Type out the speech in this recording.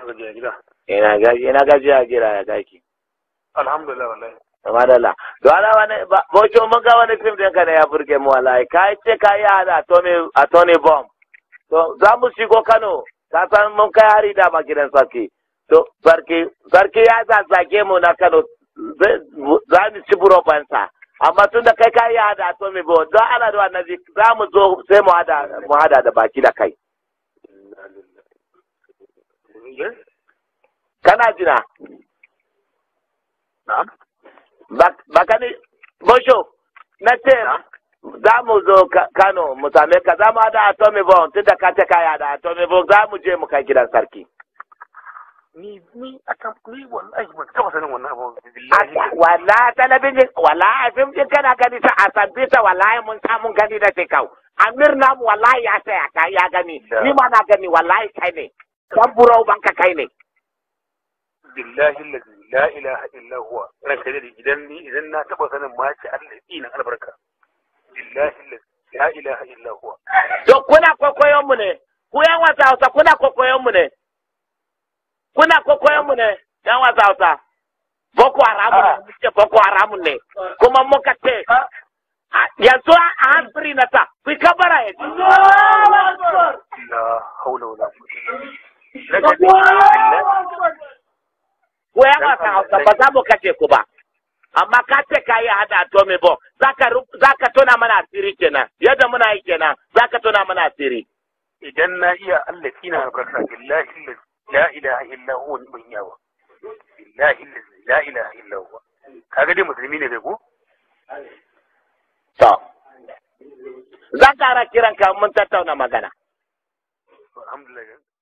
ina gaji a gida ya kaki. Alhamdulillah wallahi. Madalla. To ana wani bocho mun ga wani film ɗinka ne ya burge mu wallahi. Ka ce ka yi hada Tony Bomb. To za mu shigo Kano. Ka san mun kai hari da gidan sarki. To sarki ya zazzage mu na Kano. Za mu ci burobansa. Amma tun da kai ka yi hada Tony Bomb. Don ana da wannan za mu zo sai mu hada da baki da kai. Kana jina? Na'am. Baka ni bosho na ce za mu zo Kano mu same ka za mu hada atomi bomb tun da ka ce kaya da atomi bomb za mu je mu kai gidan sarki. Ni wallahi ban taba sanin wannan abu billahi. Wallahi talabijin wallahi fim din kana gani ta a sabbita wallahi mun samu gani da sai kau. Amir namu wallahi ya saya ka ya gani ni ma na gani wallahi kai ne. Dan burau banka kai ne. Billahi allazi la ilaha illa huwa ranka da idan na taba sanin ma ce Allah ina albarka. Billahi allazi la ilaha illa huwa. To kuna kokoyon mu ne. Ku yan wasa Hausa kuna kokoyon mu ne. Kuna kokoyon mu ne yan wasa Hausa. Boko Haram ne, Boko Haram ne. Kuma muka ce yanzu a hansuri na ta, ku kabara ya ji. La haula wala Ko ya wasa Hausa ba za mu kace ku ba. Amma ka ce ka yi hada atomi bo, za ka tona mana asiri kenan, yadda muna yi kenan, za ka tona mana asiri. Idan na iya Allah kina albarka billahi la ilaha illa huwa ni ban yawa. Billahi la ilaha illa huwa. Kaga dai musulmi ne kai ko? To. Zan kara kiran ka mun tattauna magana. Alhamdulillah.